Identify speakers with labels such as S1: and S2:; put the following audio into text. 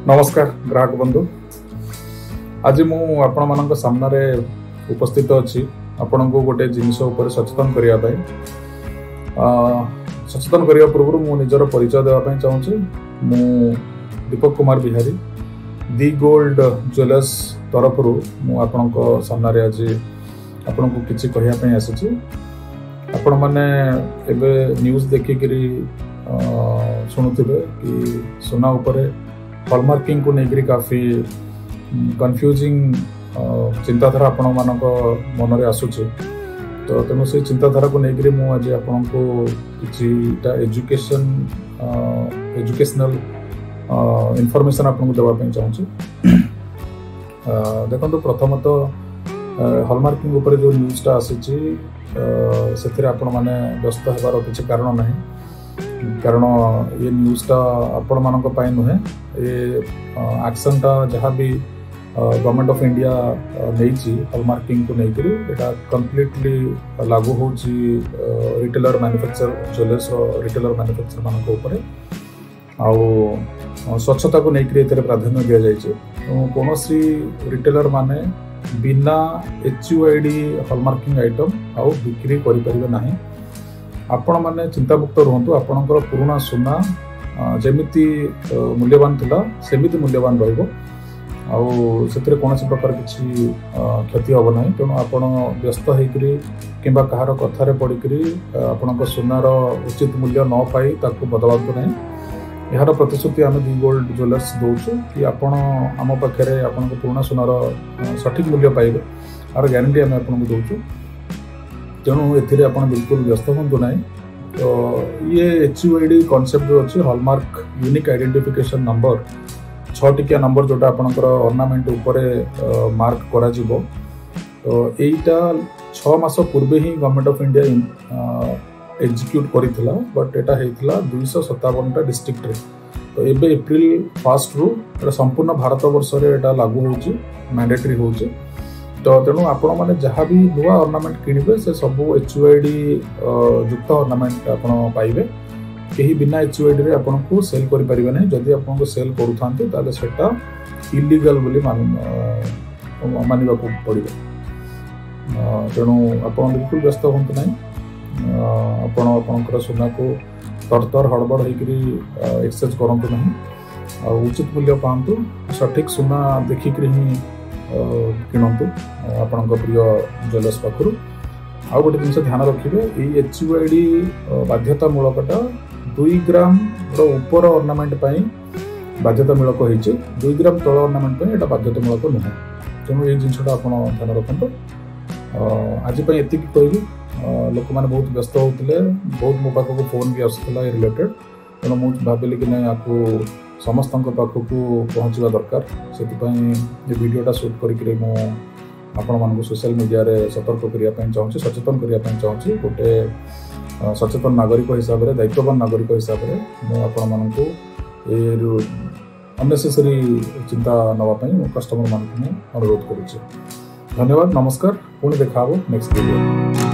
S1: नमस्कार ग्राहक बंधु। आज मु आपण मान सामने उपस्थित अच्छी आपण को गोटे जिनस सचेतन करने सचेतन करने पूर्व मु निजर परिचय देवाई चाहूँगी। मु Deepak Kumar Bihari the gold jewellers तरफ मु आपण सामने आज आपण को किसी कहवाई आसी। आपण मैंने एबे न्यूज देखिकी शुणुवे कि सुना उपरे हॉलमार्किंग को लेकर काफी कंफ्यूजिंग चिंताधारा आपण मान मन में आसूचे। तो तेणु से चिंताधारा को लेकर मुझे आपण को किसी एजुकेशनल इनफॉरमेशन आपको देवाई चाहूँगी। देखो प्रथमतः हॉलमार्किंग उपर जो न्यूज़टा आसी से आपण मैंने व्यस्त होबार किसी कारण ना, कारण ये न्यूज़टा आपण मान नुहे। ये एक्शनटा जहाँ भी गवर्नमेंट ऑफ इंडिया नहीं हॉलमार्किंग को लेकर यहाँ कंप्लीटली लागू हो retailer manufacture jewellers retailer manufacture मान आउ स्वच्छता को लेकर प्राधान्य दि जाए। कौन सी रिटेलर माने बिना HUID हॉलमार्किंग आइटम आउ बिक्री करें ना। आपण मैंने चिंतामुक्त रुहतु। आपणकर पुराना सुना जमीती मूल्यवान थिला सेमिति मूल्यवान रहिबो आउ से कौन प्रकार किसी क्षति हम ना। तेणु आपण व्यस्त होकरी किंबा कहार कथार पड़िकी आपण सुनार उचित मूल्य न पाई ताकू बदलातु ना। यार प्रतिश्रुति आम दी गोल्ड ज्वेलर्स दौचु कि आपण आम पाखे आपण पुराना सुनार सठिक मूल्य पाइबे आर ग्यारंटी आम आपको दौचु। तेणु ए आप बिल्कुल व्यस्त हूँ ना। तो ये HUID कॉन्सेप्ट जो अच्छी हॉलमार्क यूनिक आइडेंटिफिकेशन नंबर 6 टिकिया नंबर जोटा आपणकर ऑर्नामेंट उपरे मार्क करा जिवो। तो एटा 6 मास पूर्वे ही गवर्नमेंट ऑफ इंडिया एग्जीक्यूट करिथिला, बट एटा हेतिला 257टा डिस्ट्रिक्ट रे। तो एबे एप्रिल 1 रु संपूर्ण भारत वर्ष रे एटा लागू होची, मैंडेटरी होची। तो तेणु आपण मैंने जहाँ भी नुआ ऑर्नामेंट किणवे से सब HUID युक्त ऑर्नामेंट आप पाइबे। कहीं बिना HUID रे आपन को सेल करि परिबे नै। जदि आपन को सेल करूथांते ताले सेटा इलीगल बोली मानिबा को पड़िबे। तेणु आपण बिल्कुल व्यस्त होंत नै। आपण आपनकर सुना को तरतर हड़बड़ होकरी एक्सचेंज करंतु नै। उचित मूल्य पांतु, सठिक सुना देखिकरी ही किणतु आपण प्रिय ज्वेलर्स पाखु। आउ गोटे जिन ध्यान रखिए, ये HUID बाध्यतामूलकटा 2 ग्राम ऊपर ऑर्नामेंट बाध्यतामूलक होती, 2 ग्राम तल ऑर्नामेंट ये बाध्यतामूलक नुहे। तेणु ये जिनटा आप ध्यान रखु। आज ये कहबी लोक मैंने बहुत व्यस्त होते, बहुत मो पाखक फोन भी आसूला रिलेटेड। तेणु मुझे भाविली कि नहीं आपको समस्त पाखक पहुँचवा दरकार। से ये वीडियोटा शूट करके मुझे सोशल मीडिया रे सतर्क करने चाहूँगी, सचेतन करने चाहूँगी। गोटे सचेतन नागरिक हिसाब से, दायित्ववान नागरिक हिसाब से मुझे अननेसेसरी चिंता नापी कस्टमर मान अनुरोध करुच्चे। धन्यवाद, नमस्कार। पुणी देखा नेक्स्ट वीडियो।